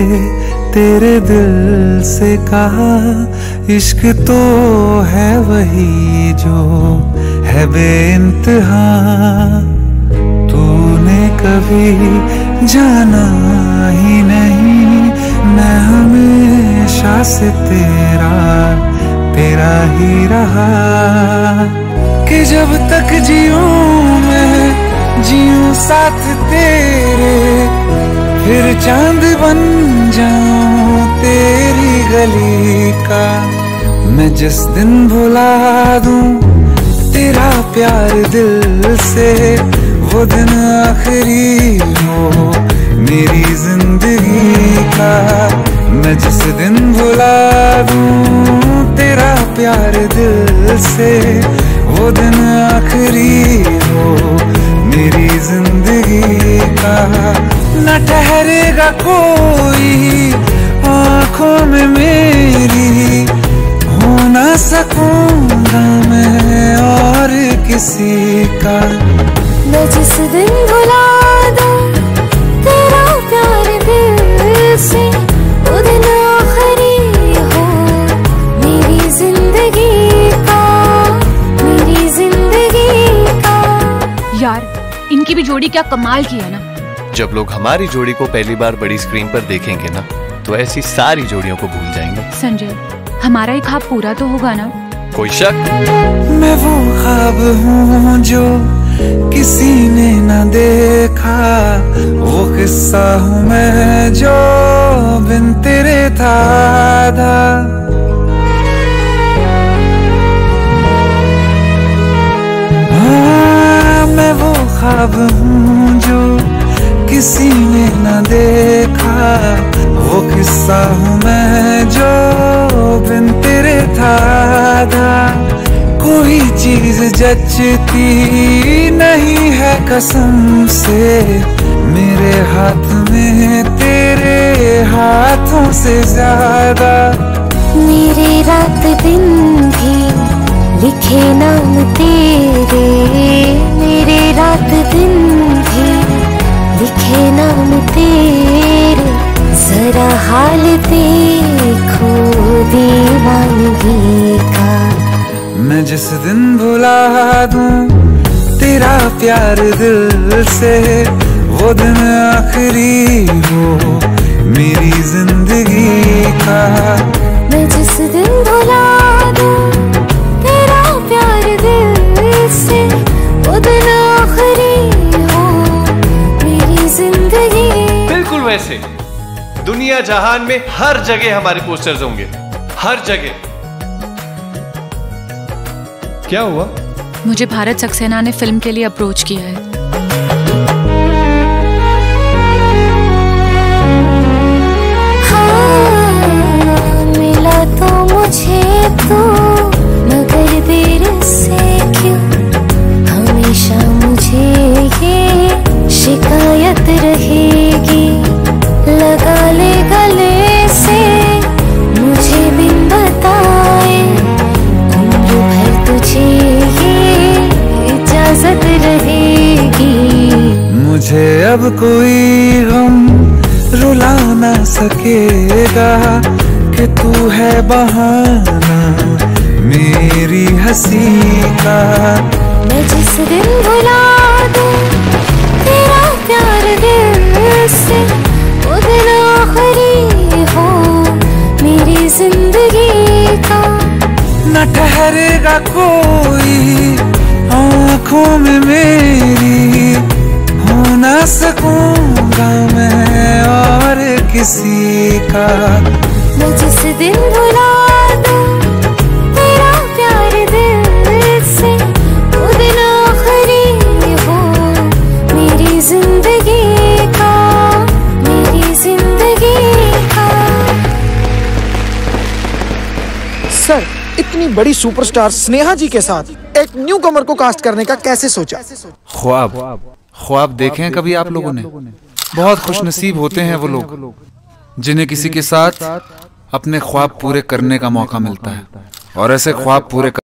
तेरे दिल से कहा, इश्क तो है वही जो है बेइंतहा। तूने कभी जाना ही नहीं, मैं हमेशा से तेरा ही रहा। कि जब तक जीऊं मैं जीऊं साथ तेरे, फिर चांद बन जाऊं तेरी गली का। मैं जिस दिन भुला दूं तेरा प्यार दिल से, वो दिन आखिरी हो मेरी जिंदगी का। मैं जिस दिन भुला दूं तेरा प्यार दिल से, वो दिन आखिरी हो मेरी जिंदगी का। न ठहरेगा कोई आँखों में मेरी, हो ना सकूंगा मैं और किसी का। मैं जिस दिन भुला दूं तेरा प्यार दिल से, वो दिन आखिरी हो मेरी जिंदगी का, मेरी जिंदगी का। यार इनकी भी जोड़ी क्या कमाल की है ना। जब लोग हमारी जोड़ी को पहली बार बड़ी स्क्रीन पर देखेंगे ना, तो ऐसी सारी जोड़ियों को भूल जाएंगे। संजय, हमारा ही ख्वाब पूरा तो होगा ना? कोई शक? मैं वो ख्वाब हूँ जो किसी ने न देखा, वो किस्सा हूँ मैं जो बिन तेरे था आधा। हाँ, मैं वो ख्वाब हूँ जो किसी ने न देखा, वो किस्सा हूँ मैं जो बिन तेरे था आधा। कोई चीज जचती नहीं है कसम से, मेरे हाथ में तेरे हाथों से ज्यादा। मेरे रात दिन भी लिखे नाम तेरे, मेरे रात दिन भी लिखे नाम तेरे। जरा हाल देखो दीवानगी का। मैं जिस दिन भुला दूं तेरा प्यार दिल से, वो दिन आखिरी हो मेरी जिंदगी का। मैं जिस दिन भुला दूं तेरा प्यार दिल से, वो दिन आखिरी हो मेरी जिंदगी। बिल्कुल वैसे दुनिया जहान में हर जगह हमारे पोस्टर्स होंगे, हर जगह। क्या हुआ? मुझे भारत सक्सेना ने फिल्म के लिए अप्रोच किया है। हाँ, मिला तो मुझे तो, मगर देर से क्यों हमेशा मुझे ये शिकायत रहेगी। लगा ले गले से मुझे बिन बताए, उम्र भर तुझे ये इजाजत रहेगी। मुझे अब कोई गम रुला ना सकेगा, कि तू है बहाना मेरी हंसी का। मैं जिस दिन भुला दूं तेरा प्यार दिल से, वो दिन आखिरी हो मेरी जिंदगी का। न ठहरेगा कोई आँखों में मेरी, हो ना सकूंगा मैं और किसी का। मैं जिस दिन भुला दूं तेरा प्यार दिल से, वो दिन आखिरी हो मेरी जिंदगी का, मेरी जिंदगी का। सर, इतनी बड़ी सुपरस्टार स्नेहा जी के साथ एक न्यू कमर को कास्ट करने का कैसे सोचा? ख्वाब देखे हैं कभी आप लोगों ने? बहुत खुशनसीब होते हैं वो लोग जिन्हें किसी के साथ अपने ख्वाब पूरे करने का मौका मिलता है, और ऐसे ख्वाब पूरे